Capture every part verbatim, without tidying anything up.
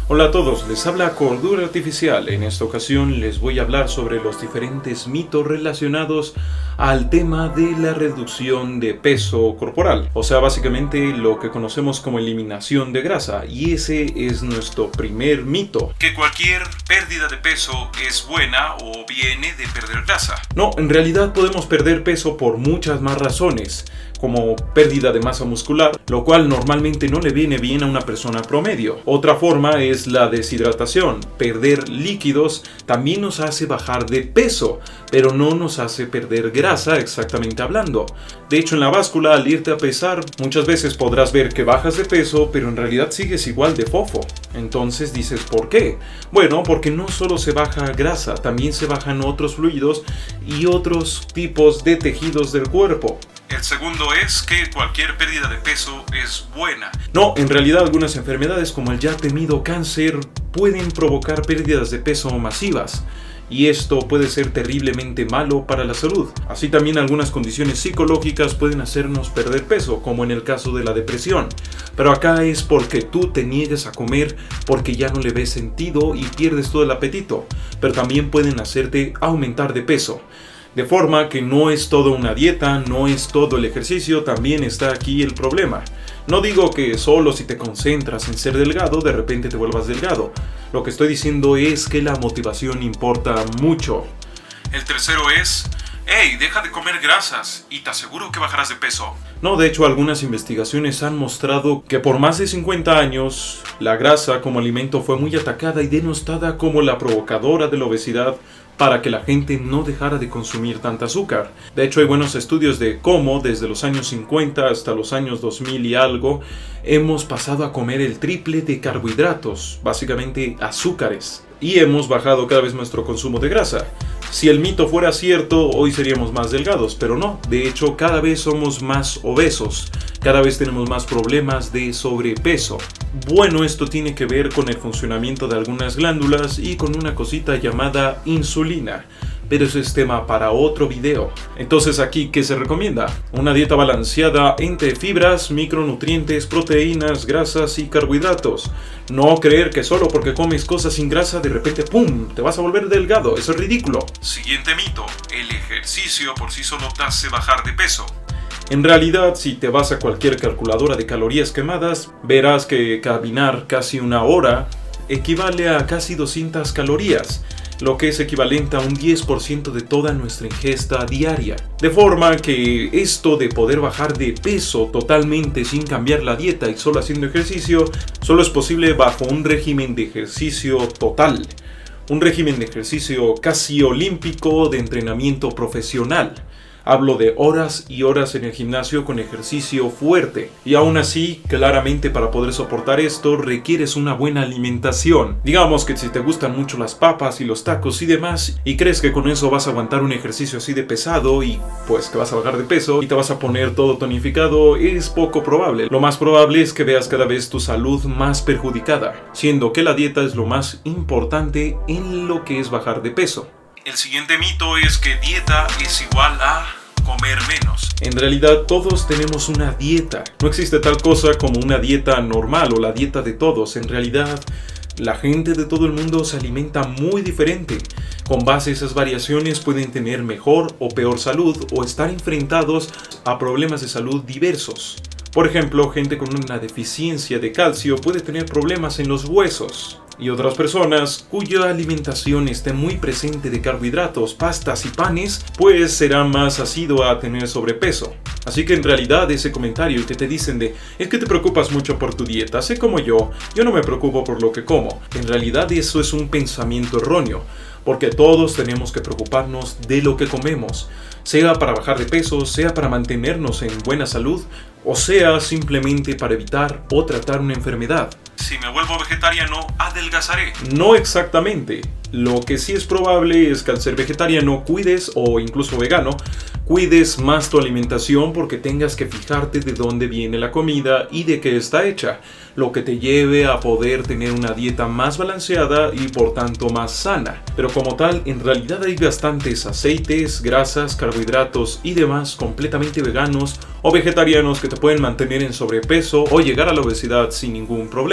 Hola a todos, les habla Cordura Artificial. En esta ocasión les voy a hablar sobre los diferentes mitos relacionados al tema de la reducción de peso corporal, o sea, básicamente lo que conocemos como eliminación de grasa, y ese es nuestro primer mito: que cualquier pérdida de peso es buena o viene de perder grasa. No, en realidad podemos perder peso por muchas más razones, como pérdida de masa muscular, lo cual normalmente no le viene bien a una persona promedio. Otra forma es la deshidratación. Perder líquidos también nos hace bajar de peso, pero no nos hace perder grasa exactamente hablando. De hecho, en la báscula, al irte a pesar, muchas veces podrás ver que bajas de peso, pero en realidad sigues igual de fofo. Entonces dices, ¿por qué? Bueno, porque no solo se baja grasa, también se bajan otros fluidos y otros tipos de tejidos del cuerpo. El segundo es que cualquier pérdida de peso es buena. No, en realidad algunas enfermedades como el ya temido cáncer pueden provocar pérdidas de peso masivas, y esto puede ser terriblemente malo para la salud. Así también algunas condiciones psicológicas pueden hacernos perder peso, como en el caso de la depresión. Pero acá es porque tú te niegas a comer porque ya no le ves sentido y pierdes todo el apetito, pero también pueden hacerte aumentar de peso. De forma que no es todo una dieta, no es todo el ejercicio, también está aquí el problema. No digo que solo si te concentras en ser delgado, de repente te vuelvas delgado. Lo que estoy diciendo es que la motivación importa mucho. El tercero es: hey, deja de comer grasas y te aseguro que bajarás de peso. No, de hecho, algunas investigaciones han mostrado que por más de cincuenta años, la grasa como alimento fue muy atacada y denostada como la provocadora de la obesidad, para que la gente no dejara de consumir tanta azúcar. De hecho, hay buenos estudios de cómo desde los años cincuenta hasta los años dos mil y algo hemos pasado a comer el triple de carbohidratos, básicamente azúcares, y hemos bajado cada vez nuestro consumo de grasa. Si el mito fuera cierto, hoy seríamos más delgados, pero no. De hecho, cada vez somos más obesos, cada vez tenemos más problemas de sobrepeso. Bueno, esto tiene que ver con el funcionamiento de algunas glándulas y con una cosita llamada insulina, pero eso es tema para otro video. Entonces, aquí, ¿qué se recomienda? Una dieta balanceada entre fibras, micronutrientes, proteínas, grasas y carbohidratos. No creer que solo porque comes cosas sin grasa de repente ¡pum!, te vas a volver delgado. Eso es ridículo. Siguiente mito: el ejercicio por sí solo te hace bajar de peso. En realidad, si te vas a cualquier calculadora de calorías quemadas, verás que caminar casi una hora equivale a casi doscientas calorías, lo que es equivalente a un diez por ciento de toda nuestra ingesta diaria. De forma que esto de poder bajar de peso totalmente sin cambiar la dieta y solo haciendo ejercicio, solo es posible bajo un régimen de ejercicio total. Un régimen de ejercicio casi olímpico de entrenamiento profesional. Hablo de horas y horas en el gimnasio con ejercicio fuerte. Y aún así, claramente para poder soportar esto requieres una buena alimentación. Digamos que si te gustan mucho las papas y los tacos y demás, y crees que con eso vas a aguantar un ejercicio así de pesado y pues que vas a bajar de peso y te vas a poner todo tonificado, es poco probable. Lo más probable es que veas cada vez tu salud más perjudicada, siendo que la dieta es lo más importante en lo que es bajar de peso. El siguiente mito es que dieta es igual a comer menos. En realidad todos tenemos una dieta. No existe tal cosa como una dieta normal o la dieta de todos. En realidad la gente de todo el mundo se alimenta muy diferente. Con base a esas variaciones pueden tener mejor o peor salud o estar enfrentados a problemas de salud diversos. Por ejemplo, gente con una deficiencia de calcio puede tener problemas en los huesos. Y otras personas cuya alimentación esté muy presente de carbohidratos, pastas y panes, pues será más asiduo a tener sobrepeso. Así que en realidad ese comentario que te dicen de es que te preocupas mucho por tu dieta, sé como yo, yo no me preocupo por lo que como. En realidad eso es un pensamiento erróneo, porque todos tenemos que preocuparnos de lo que comemos, sea para bajar de peso, sea para mantenernos en buena salud, o sea simplemente para evitar o tratar una enfermedad. Si me vuelvo vegetariano, adelgazaré. No exactamente. Lo que sí es probable es que al ser vegetariano cuides, o incluso vegano, cuides más tu alimentación porque tengas que fijarte de dónde viene la comida y de qué está hecha, lo que te lleve a poder tener una dieta más balanceada y por tanto más sana. Pero como tal, en realidad hay bastantes aceites, grasas, carbohidratos y demás completamente veganos o vegetarianos que te pueden mantener en sobrepeso o llegar a la obesidad sin ningún problema.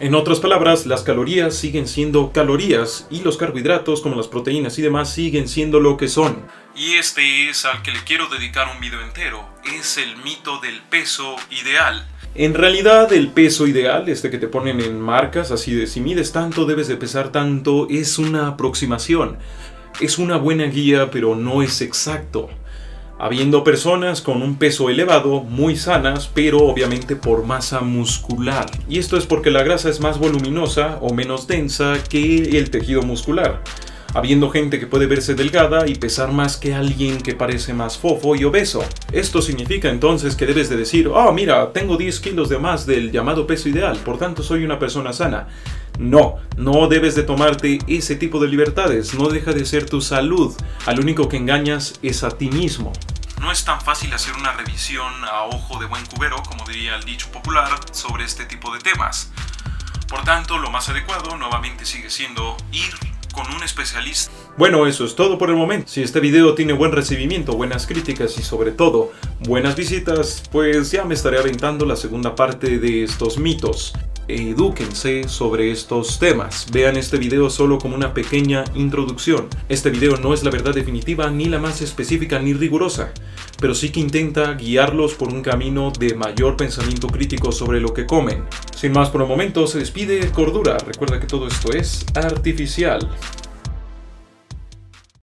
En otras palabras, las calorías siguen siendo calorías y los carbohidratos como las proteínas y demás siguen siendo lo que son. Y este es al que le quiero dedicar un video entero, es el mito del peso ideal. En realidad el peso ideal, este que te ponen en marcas así de si mides tanto debes de pesar tanto, es una aproximación. Es una buena guía pero no es exacto. Habiendo personas con un peso elevado, muy sanas, pero obviamente por masa muscular. Y esto es porque la grasa es más voluminosa o menos densa que el tejido muscular. Habiendo gente que puede verse delgada y pesar más que alguien que parece más fofo y obeso. Esto significa entonces que debes de decir, oh mira, tengo diez kilos de más del llamado peso ideal, por tanto soy una persona sana. No, no debes de tomarte ese tipo de libertades, no deja de ser tu salud, al único que engañas es a ti mismo. No es tan fácil hacer una revisión a ojo de buen cubero, como diría el dicho popular, sobre este tipo de temas. Por tanto, lo más adecuado nuevamente sigue siendo ir con un especialista. Bueno, eso es todo por el momento. Si este video tiene buen recibimiento, buenas críticas y sobre todo buenas visitas, pues ya me estaré aventando la segunda parte de estos mitos. Edúquense sobre estos temas. Vean este video solo como una pequeña introducción. Este video no es la verdad definitiva ni la más específica ni rigurosa, pero sí que intenta guiarlos por un camino de mayor pensamiento crítico sobre lo que comen. Sin más por el momento, se despide Cordura. Recuerda que todo esto es artificial.